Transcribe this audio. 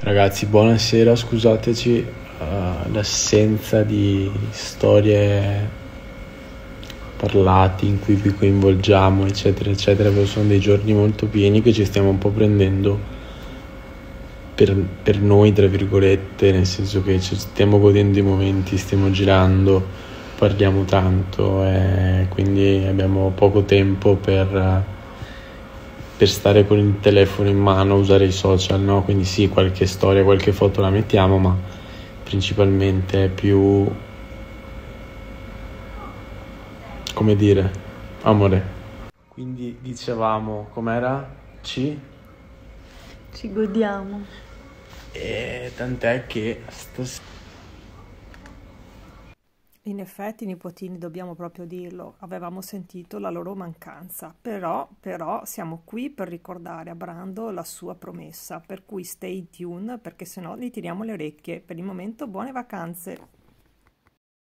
Ragazzi, buonasera, scusateci l'assenza di storie parlati in cui vi coinvolgiamo, eccetera, eccetera, perché sono dei giorni molto pieni che ci stiamo un po' prendendo per noi, tra virgolette, nel senso che ci stiamo godendo i momenti, stiamo girando, parliamo tanto e quindi abbiamo poco tempo per stare con il telefono in mano, usare i social, no? Quindi sì, qualche storia, qualche foto la mettiamo, ma principalmente è più, come dire, amore. Quindi dicevamo, com'era? Ci godiamo. E tant'è che In effetti, i nipotini, dobbiamo proprio dirlo, avevamo sentito la loro mancanza, però siamo qui per ricordare a Brando la sua promessa, per cui stay tuned perché sennò gli tiriamo le orecchie. Per il momento buone vacanze!